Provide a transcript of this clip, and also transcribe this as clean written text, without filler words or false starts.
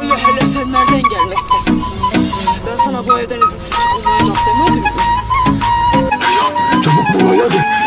Hele hele sen nereden gelmektesin? Ben sana bu evden izinsiz çıkılmayacak demedim mi? Çabuk buraya gel.